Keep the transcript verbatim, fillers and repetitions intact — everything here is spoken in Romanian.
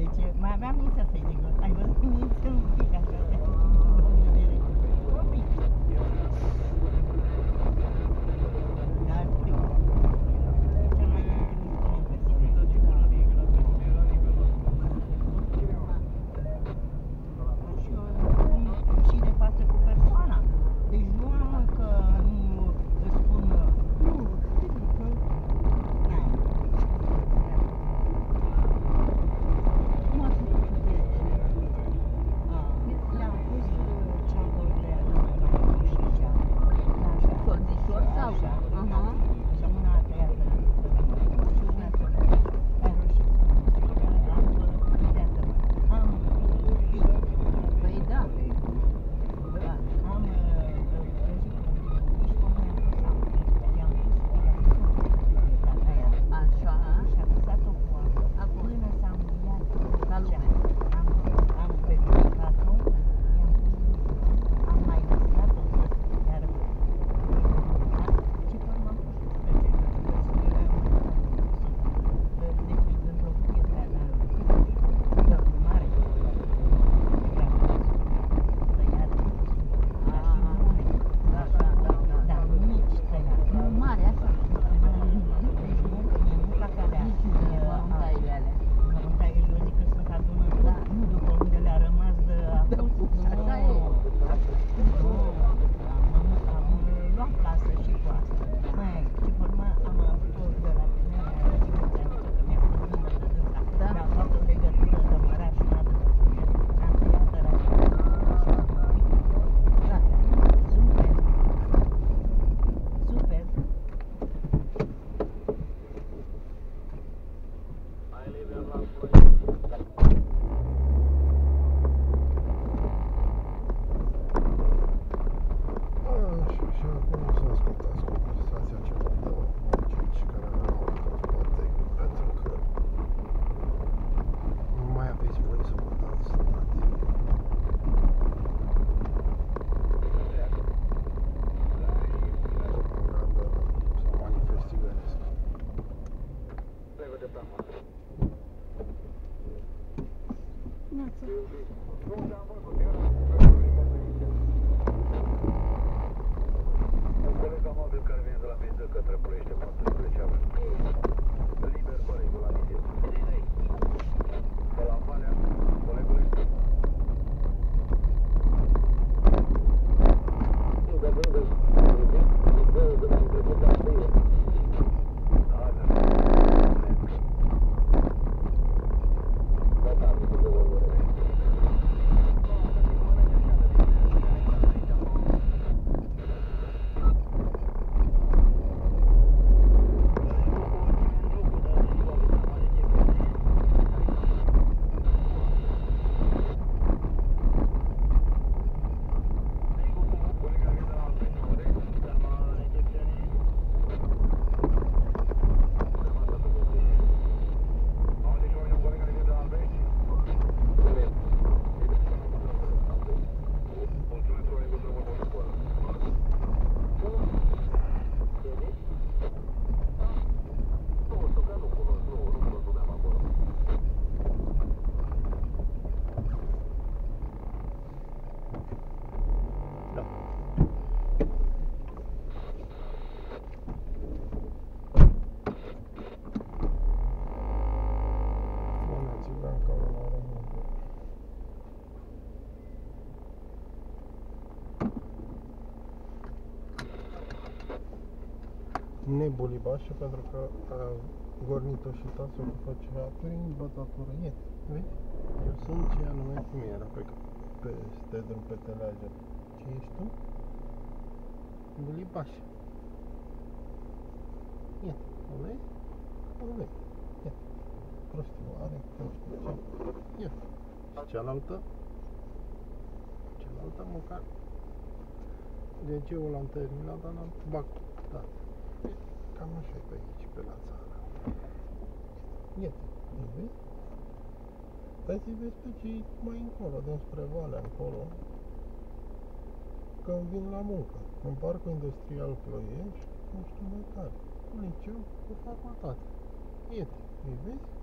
Deci mai aveam mință să-i zic, ai văzut mință un pic așa, un pic. Dar fric. Cel mai și de față cu persoana. Deci nu am că nu îți spun nu, știu că n-am. Cum a fost de le-am pus ceacurile la și așa. Solzișor sau? Așa. Aha. Și una tăiată și una tăiată. Ai roșit. Am tăiată. Am Păi da. Da, am Așa. și a pus-o cu apă până s-a înmuiat Ca lume. am, am verificat-o, am mai lăsat-o iar și până m-am pus pe deci într-o cutie de aia mare Da, da, da, da. dar nu mici tăiate. Nu mare, așa. Deci nu, mie nu plac alea. Nici mie măruntaile alea. Măruntaile, eu zic că sunt adunători. Da. Nu după unde le-a rămas de apus. Așa e. Nu, am, am luat plasă și cu asta. Mai, și pe urmă am avut o de la femeia aia și mi-a zis că mi-a pus mână de dânsa. Da. Dar a luat o legătură de măraș și n-a adus. Am tăiat ăla și am Da. super. Super. Așa, și acum o să ascultați conversația celor două cinci care aveam altă parte, pentru că nu mai aveți voie să vă dați nativ. Propaganda sau manifest iubenesc. Un coleg amabil care vine de la Miză către Ploiești, mă trece avem. Liber colegul la Miză. De la Valea, colegule. Nebulibașă pentru că a gornit-o și tasul că făcea prin bătatură. E, vezi? Eu sunt ce anume cum era pe, peste drum pe teleagă. Ce ești tu? Bulibașă. E, o vezi? O vezi? E, prostioare, nu știu ce. E, și cealaltă? Cealaltă măcar Liceul l-am terminat, dar n-am bactat. Cam așa e pe aici, pe la țară. Iată, îi vezi? Stai să-i vezi pe cei mai încolo, dinspre Valea, încolo. Când vin la muncă, în Parcul Industrial Ploiești, nu știu mai care. Liceu cu facultate. Iată, îi vezi?